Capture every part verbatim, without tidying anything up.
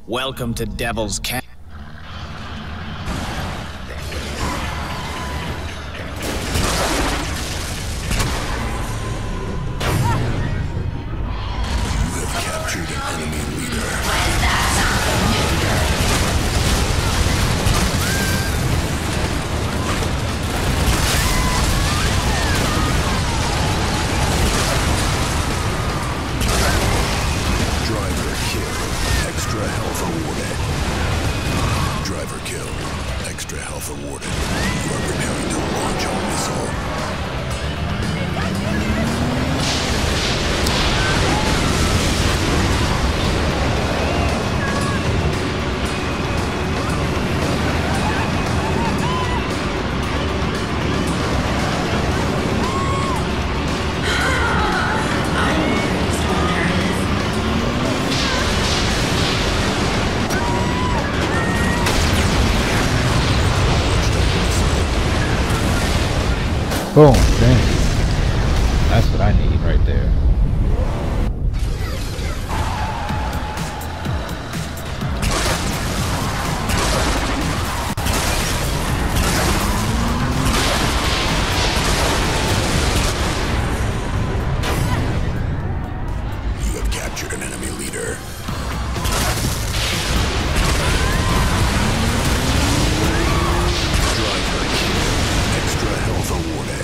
Welcome to Devil's Camp. Captured an enemy leader. Driver kill. Extra health awarded. Driver kill. Extra health awarded. You are preparing to launch a missile. Boom, thank you. That's what I need right there. You have captured an enemy leader. Driver kill. Extra health awarded.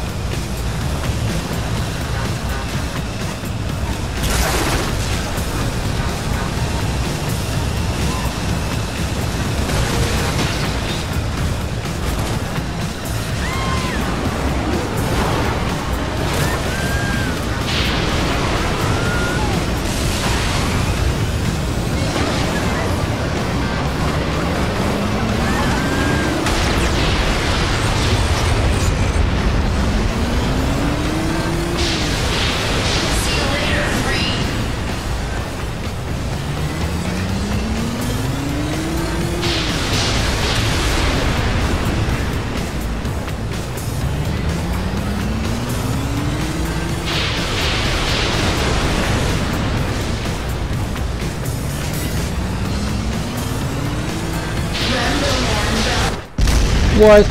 What?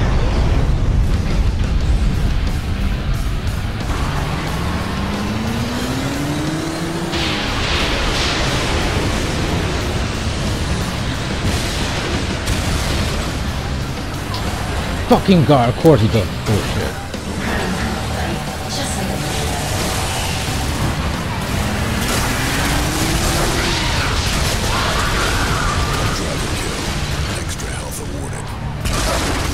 Fucking God, of course he does bullshit. Driver kill. Extra health awarded.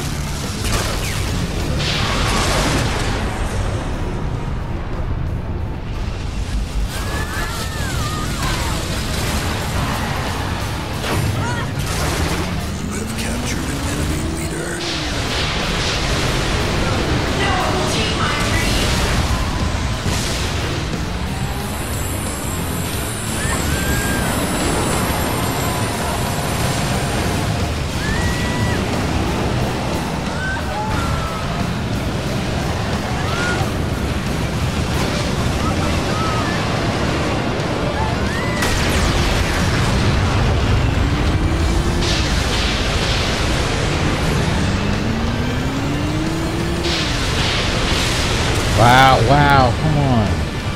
You have captured an enemy leader. Wow, wow, come on.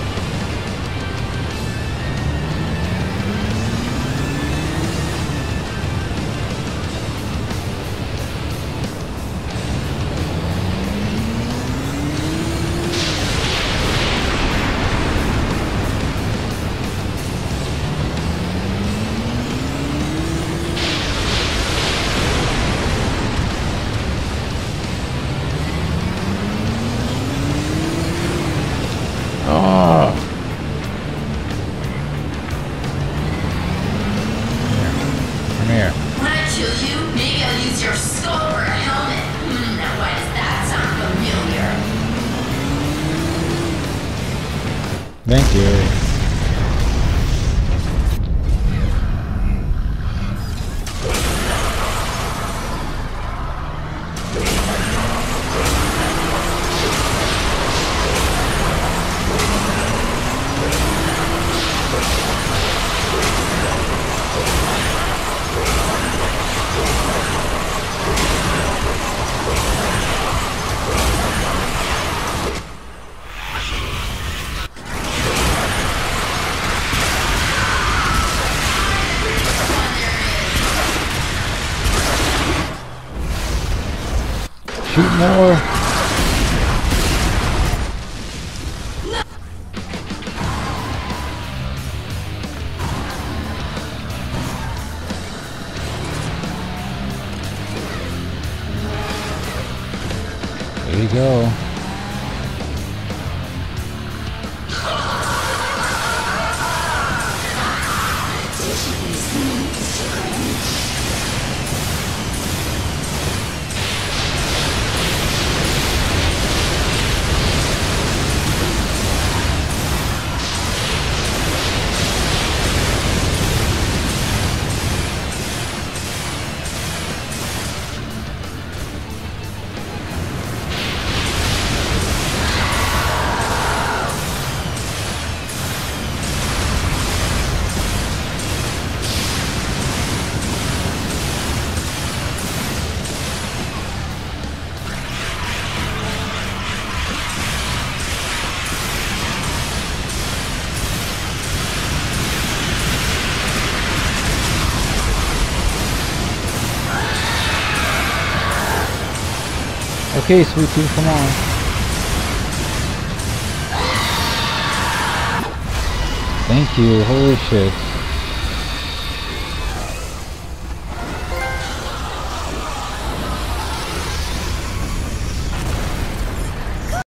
Oh. Come here. When I kill you, maybe I'll use your skull or a helmet. Hmm, now why does that sound familiar? Thank you. Shoot more. There you go. Okay, sweet pea, come on. Thank you, holy shit.